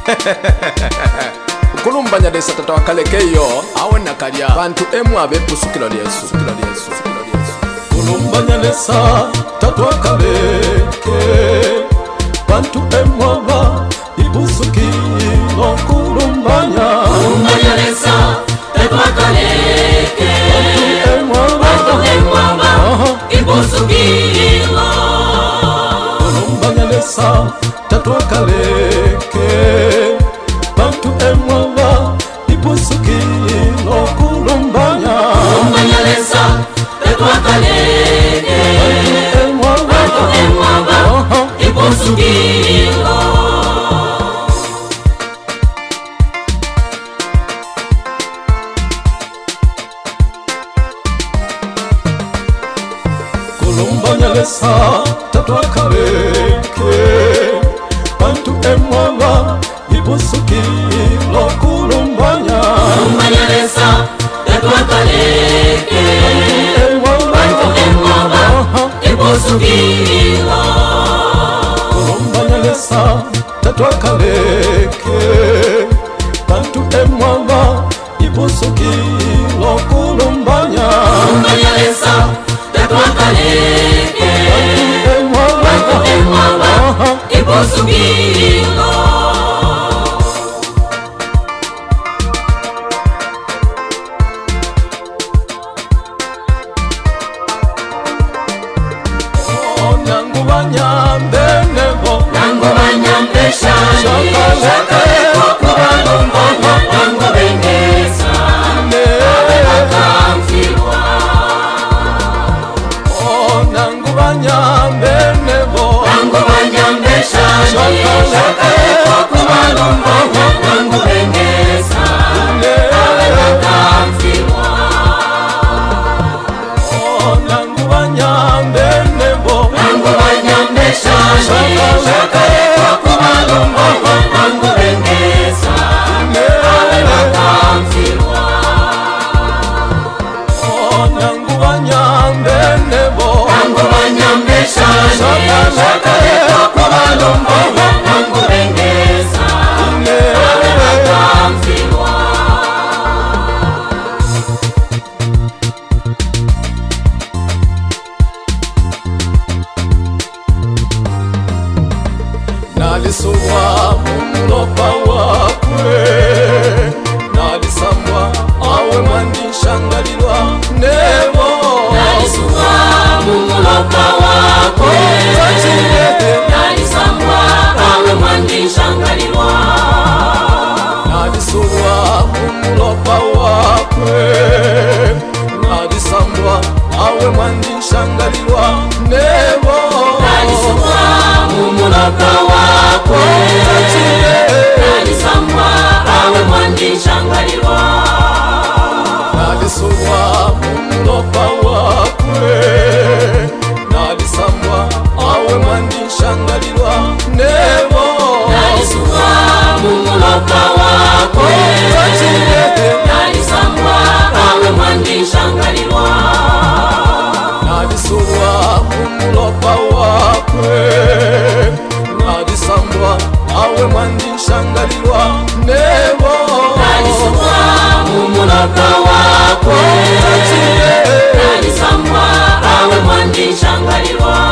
Ukulumbanya desa tata wakalekeyo awe nakalya bantu emwa bepusukilo lyesu. Kulumbanya desa tata wakaleke bantu emwa ibusukilo kulumbanya. Kulumbanya desa tata wakaleke bantu emwa ibusukilo. Kulumbanya desa tata wakaleke bantu emwa ibusukilo kulumbanya. Kulumbanya desa tata wakaleke bantu emwa ibusukilo. Kulumbanya desa tata wakaleke bantu emwa ibusukilo kulumbanya. Kulumbanya desa tata wakaleke bantu emwa ibusukilo. Kulumbanya desa tata wakaleke bantu emwa ibusukilo kulumbanya. Kulumbanya desa tata wakaleke bantu emwa ibusukilo. Nangu banyambe nebo Nangu banyambe shani shakaleko kubalumbanya. Nangu bengesa abe bakamfirwa. nangu banyambe nebo Nangu banyambe shani shakaleko kubalumbanya. Nangu bengesa abe bakamfirwa. nangu banyambe nebo Nangu banyambe shani shakaleko kubalumbanya. Nangu bengesa abe bakamfirwa. nangu banyambe nebo Nangu banyambe shani shakaleko kubalumbanya. Nangu bengesa abe bakamfirwa. nalisubwa mumulopa wakwe nalisambwa awe mwandishangalilwa nebo Nalisuwa mumulopa wakwe nalisambwa awe mwandishangalilwa. nalisubwa mumulopa wakwe nalisambwa awe mwandishangalilwa nebo Nalisuwa mumulopa wakwe nalisambwa awe mwandishangalilwa. nalisubwa mumulopa wakwe nalisambwa awe mwandishangalilwa nebo Nalisuwa mumulopa wakwe nalisambwa awe mwandishangalilwa. nalisubwa mumulopa wakwe nalisambwa awe mwandishangalilwa nebo Nalisuwa mumulopa wakwe nalisambwa awe mwandishangalilwa.